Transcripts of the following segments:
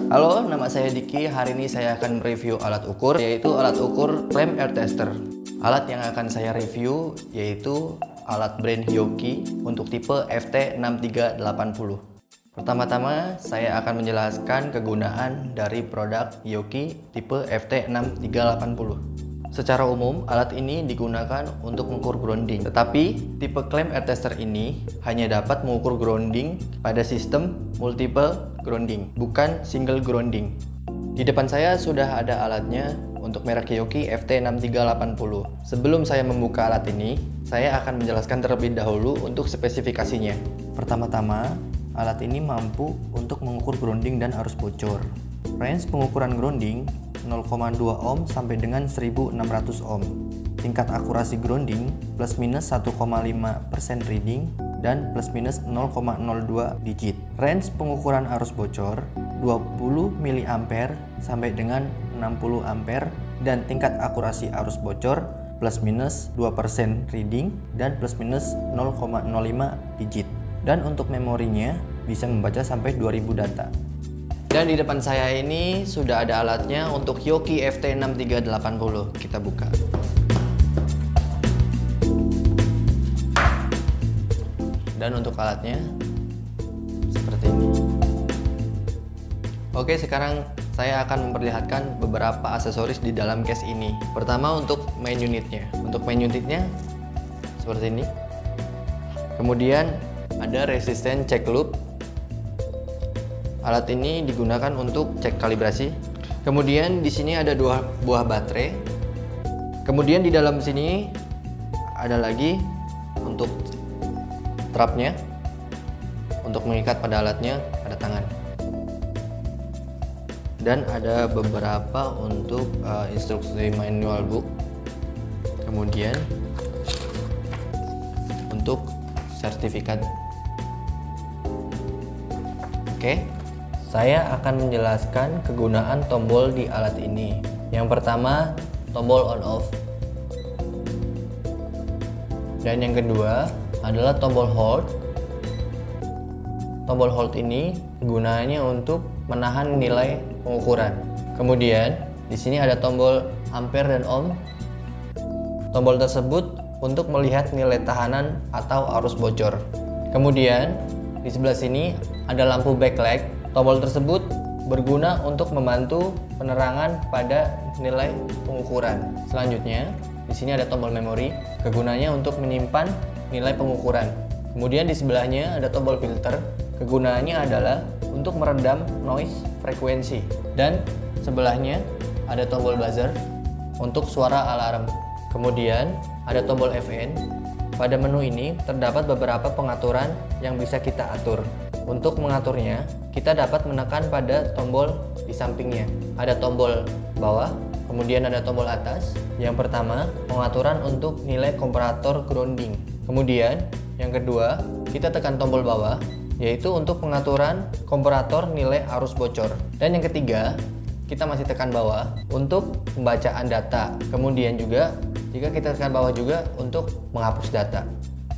Halo, nama saya Diki. Hari ini saya akan mereview alat ukur, yaitu alat ukur Clamp Air Tester. Alat yang akan saya review yaitu alat brand Hioki untuk tipe FT6380. Pertama-tama saya akan menjelaskan kegunaan dari produk Hioki tipe FT6380. Secara umum, alat ini digunakan untuk mengukur grounding. Tetapi, tipe Clamp Air Tester ini hanya dapat mengukur grounding pada sistem multiple grounding, bukan single grounding. Di depan saya sudah ada alatnya untuk merek Hioki FT6380. Sebelum saya membuka alat ini, saya akan menjelaskan terlebih dahulu untuk spesifikasinya. Pertama-tama, alat ini mampu untuk mengukur grounding dan arus bocor. Range pengukuran grounding 0,2 ohm sampai dengan 1600 ohm. Tingkat akurasi grounding plus minus 1,5% reading dan plus minus 0,02 digit. Range pengukuran arus bocor 20 mA sampai dengan 60 ampere dan tingkat akurasi arus bocor plus minus 2% reading dan plus minus 0,05 digit. Dan untuk memorinya bisa membaca sampai 2000 data. Dan di depan saya ini sudah ada alatnya untuk Hioki FT6380. Kita buka. Dan untuk alatnya seperti ini. Oke, sekarang saya akan memperlihatkan beberapa aksesoris di dalam case ini. Pertama untuk main unitnya. Untuk main unitnya seperti ini. Kemudian ada resisten check loop. Alat ini digunakan untuk cek kalibrasi. Kemudian di sini ada dua buah baterai. Kemudian di dalam sini ada lagi untuk strapnya untuk mengikat pada alatnya pada tangan. Dan ada beberapa untuk instruksi manual book. Kemudian untuk sertifikat. Oke. Saya akan menjelaskan kegunaan tombol di alat ini. Yang pertama, tombol on off. Dan yang kedua adalah tombol hold. Tombol hold ini gunanya untuk menahan nilai pengukuran. Kemudian di sini ada tombol ampere dan ohm. Tombol tersebut untuk melihat nilai tahanan atau arus bocor. Kemudian di sebelah sini ada lampu backlight. Tombol tersebut berguna untuk membantu penerangan pada nilai pengukuran. Selanjutnya, di sini ada tombol memori, kegunaannya untuk menyimpan nilai pengukuran. Kemudian di sebelahnya ada tombol filter, kegunaannya adalah untuk meredam noise frekuensi. Dan sebelahnya ada tombol buzzer untuk suara alarm. Kemudian ada tombol FN. Pada menu ini terdapat beberapa pengaturan yang bisa kita atur. Untuk mengaturnya, kita dapat menekan pada tombol di sampingnya. Ada tombol bawah, kemudian ada tombol atas. Yang pertama, pengaturan untuk nilai komparator grounding. Kemudian, yang kedua, kita tekan tombol bawah, yaitu untuk pengaturan komparator nilai arus bocor. Dan yang ketiga, kita masih tekan bawah untuk pembacaan data. Kemudian juga, jika kita tekan bawah juga untuk menghapus data.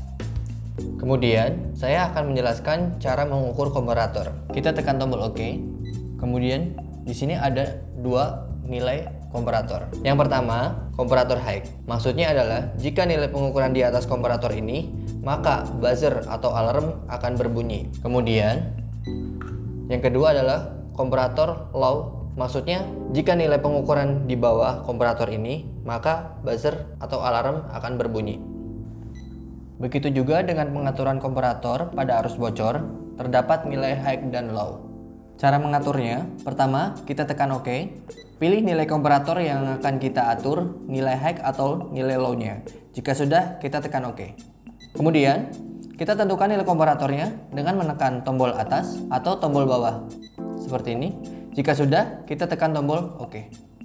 Kemudian, saya akan menjelaskan cara mengukur komparator. Kita tekan tombol OK. Kemudian, di sini ada dua nilai komparator. Yang pertama, komparator high. Maksudnya adalah, jika nilai pengukuran di atas komparator ini, maka buzzer atau alarm akan berbunyi. Kemudian, yang kedua adalah komparator low. Maksudnya, jika nilai pengukuran di bawah komparator ini, maka buzzer atau alarm akan berbunyi. Begitu juga dengan pengaturan komparator pada arus bocor, terdapat nilai high dan low. Cara mengaturnya, pertama kita tekan OK, pilih nilai komparator yang akan kita atur, nilai high atau nilai low-nya. Jika sudah, kita tekan OK. Kemudian, kita tentukan nilai komparatornya dengan menekan tombol atas atau tombol bawah. Seperti ini. Jika sudah, kita tekan tombol OK.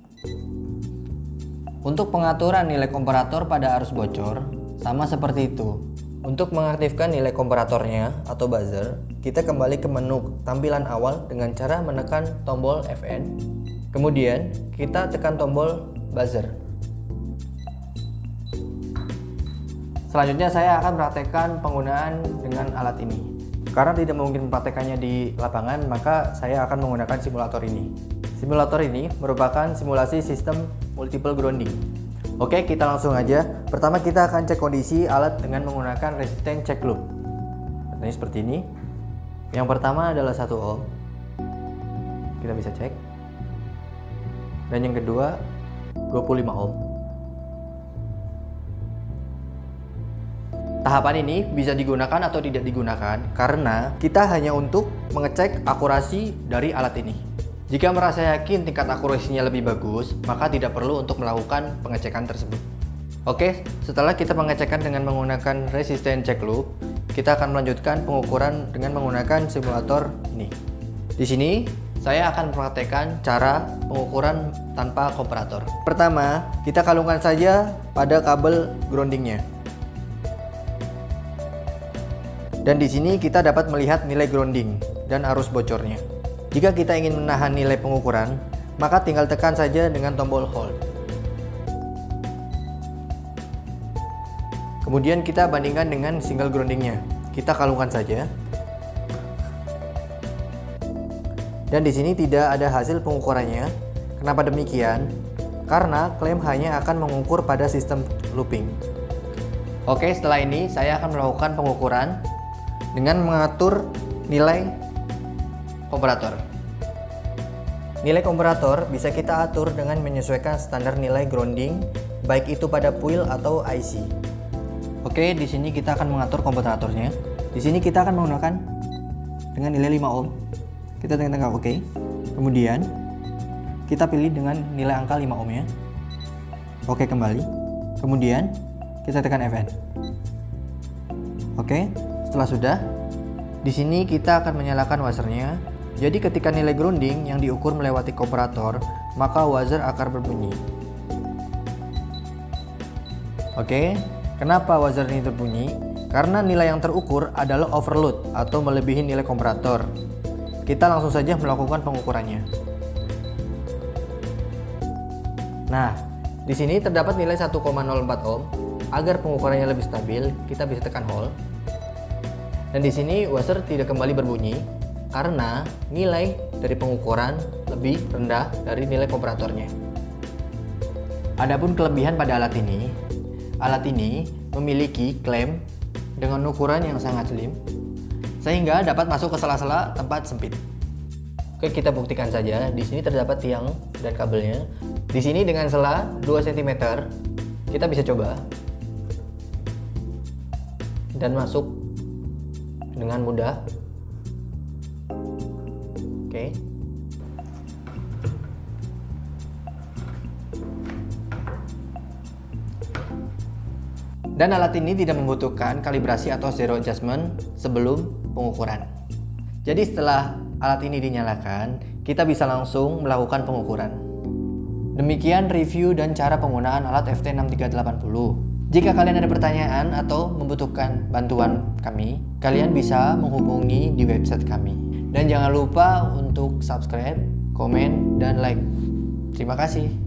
Untuk pengaturan nilai komparator pada arus bocor, sama seperti itu. Untuk mengaktifkan nilai komparatornya atau buzzer, kita kembali ke menu tampilan awal dengan cara menekan tombol FN. Kemudian, kita tekan tombol buzzer. Selanjutnya saya akan praktekkan penggunaan dengan alat ini. Karena tidak mungkin mempraktekannya di lapangan, maka saya akan menggunakan simulator ini. Simulator ini merupakan simulasi sistem multiple grounding. Oke, kita langsung aja. Pertama kita akan cek kondisi alat dengan menggunakan resistance check loop. Ini seperti ini. Yang pertama adalah 1 ohm. Kita bisa cek. Dan yang kedua 25 ohm. Tahapan ini bisa digunakan atau tidak digunakan karena kita hanya untuk mengecek akurasi dari alat ini. Jika merasa yakin tingkat akurasinya lebih bagus, maka tidak perlu untuk melakukan pengecekan tersebut. Oke, setelah kita pengecekan dengan menggunakan resistance check loop, kita akan melanjutkan pengukuran dengan menggunakan simulator ini. Di sini saya akan mempraktekkan cara pengukuran tanpa komparator. Pertama, kita kalungkan saja pada kabel groundingnya. Dan di sini kita dapat melihat nilai grounding dan arus bocornya. Jika kita ingin menahan nilai pengukuran, maka tinggal tekan saja dengan tombol hold. Kemudian kita bandingkan dengan single groundingnya. Kita kalungkan saja. Dan di sini tidak ada hasil pengukurannya. Kenapa demikian? Karena klem hanya akan mengukur pada sistem looping. Oke, setelah ini saya akan melakukan pengukuran dengan mengatur nilai komparator. Nilai komparator bisa kita atur dengan menyesuaikan standar nilai grounding, baik itu pada puil atau IC. Oke, di sini kita akan mengatur komparatornya. Di sini kita akan menggunakan dengan nilai 5 ohm. Kita tekan OK. Kemudian kita pilih dengan nilai angka 5 ohm ya. Oke, kembali. Kemudian kita tekan FN. Oke. Setelah sudah, di sini kita akan menyalakan wasernya. Jadi ketika nilai grounding yang diukur melewati komparator, maka waser akan berbunyi. Oke, kenapa waser ini terbunyi? Karena nilai yang terukur adalah overload atau melebihi nilai komparator. Kita langsung saja melakukan pengukurannya. Nah, di sini terdapat nilai 1,04 ohm. Agar pengukurannya lebih stabil, kita bisa tekan hold. Dan di sini waser tidak kembali berbunyi karena nilai dari pengukuran lebih rendah dari nilai komparatornya. Adapun kelebihan pada alat ini memiliki klem dengan ukuran yang sangat slim sehingga dapat masuk ke sela-sela tempat sempit. Oke, kita buktikan saja. Di sini terdapat tiang dan kabelnya. Di sini dengan sela 2 cm kita bisa coba dan masuk dengan mudah. Oke. Dan alat ini tidak membutuhkan kalibrasi atau zero adjustment sebelum pengukuran. Jadi setelah alat ini dinyalakan, kita bisa langsung melakukan pengukuran. Demikian review dan cara penggunaan alat FT6380. Jika kalian ada pertanyaan atau membutuhkan bantuan kami, kalian bisa menghubungi di website kami. Dan jangan lupa untuk subscribe, komen, dan like. Terima kasih.